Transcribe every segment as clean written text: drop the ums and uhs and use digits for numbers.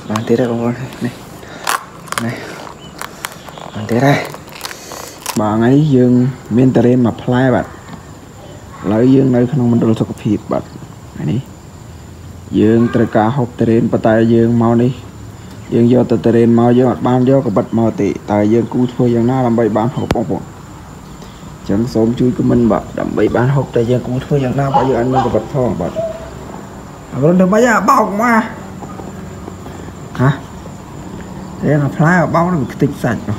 Bàn tiếp đây con này này bàn tiếp đây bạn ấy dương miền tây mà play bạn lấy dương nơi không mình đồ sọc phì bạn này dương từ cả học tây bắt tay dương mau đi dương do từ tây mau do mặt ban do có bật màu tị tại dương cú thôi dương na làm bậy bán học bông chẳng sớm chui của mình bạn đậm bậy bán học tại dương cú thôi dương na bao giờ anh mình có bật phong bạn rồi đừng bao giờ bọc mà hả thế là fly ở bao được tịch sạch rồi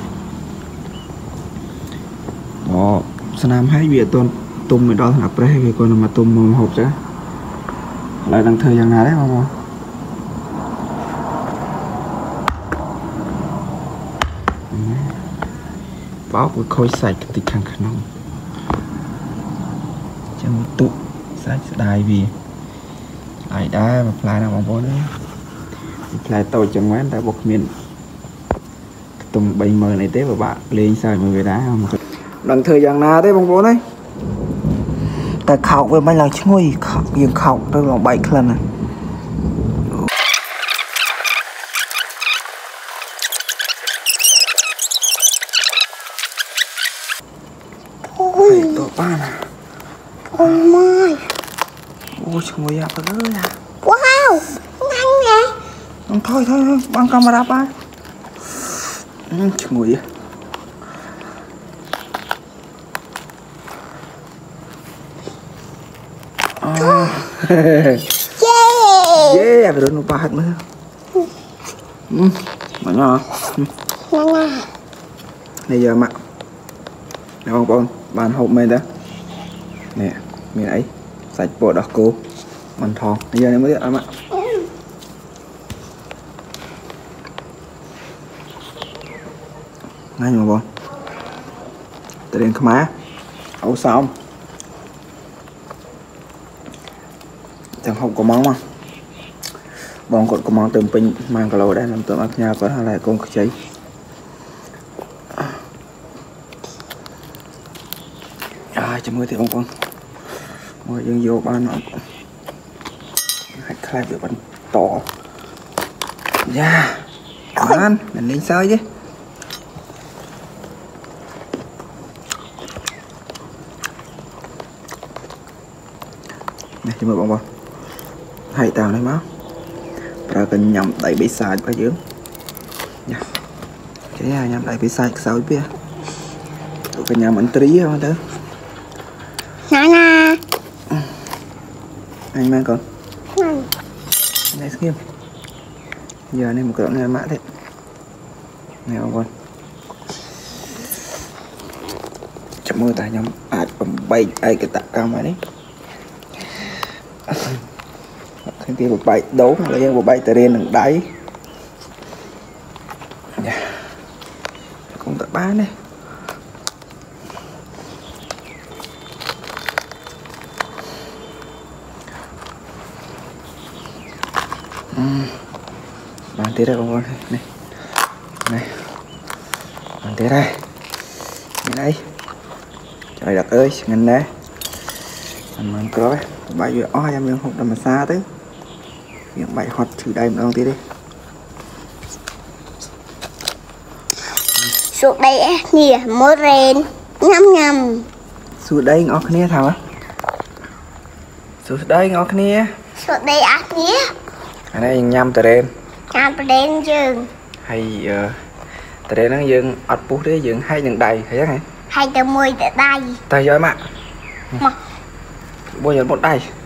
đó nam hay việc tôn tung mình đó là pre vì còn mà tung hộp chứ lại đang thời gian nào đấy không báo với khối sạch tịch hàng khả năng chẳng tụ sạch đài vì lại đá mà fly nào bóng nữa fly tôi chẳng quán tại bọc miền tùng bay mờ này tế và bạn lên sao mà về đá không đằng thời gian nào đấy bóng bố đấy tại khảo với mấy lần chui khảo dừng khảo tôi lòng bảy lần này ôi tổ ba nè ôi mai ôi chui à bớt là wow nhanh nè thôi băng camera ba chui à yeah phải nó ba hạt nữa mà nhỏ bây giờ mà được không con bàn hộp mình đó nè miền ấy sạch bộ đỏ cô bàn thòng bây giờ em mới biết ăn ạ ngay mà con từ đến không má ấu xong chẳng không có món mà bọn còn có món tường pin mang cả lô đây làm tượng ác nhà có lại con cháy cho mưa thì con mưa dân vô ba nó hãy khai việc bắn to yeah ăn mình lên sơi chứ này cho mưa bông hãy tao lấy máu ra cần nhầm đẩy bị sai qua dưới nha cái nhầm đẩy bị sai sao biết tụi cần nhầm ảnh trí không đó nè anh mang con này xem giờ này một cái này mã thế này không con chậm mưa tài nhóm ai bầm bay ai cái tạ cao mà đấy khi kia một bay đấu là một bay từ đen đằng đáy không tạ bán này bàn tiếp đây con này bàn tiếp đây đây trời đất ơi ngành đấy mình có bài vừa em đang học đầm mà xa tới những bài hoạt thử đây một tí đi xuống đây nè mới rèn nhâm xuống đây ngó kia thảo á xuống đây ngó kia xuống đây nhé ở đây nhâm tờ đen dương hay tờ đen nó dương ọt bút đấy dương hay những đầy thấy không hay từ 10 tới đây tay giỏi mà bây giờ một đầy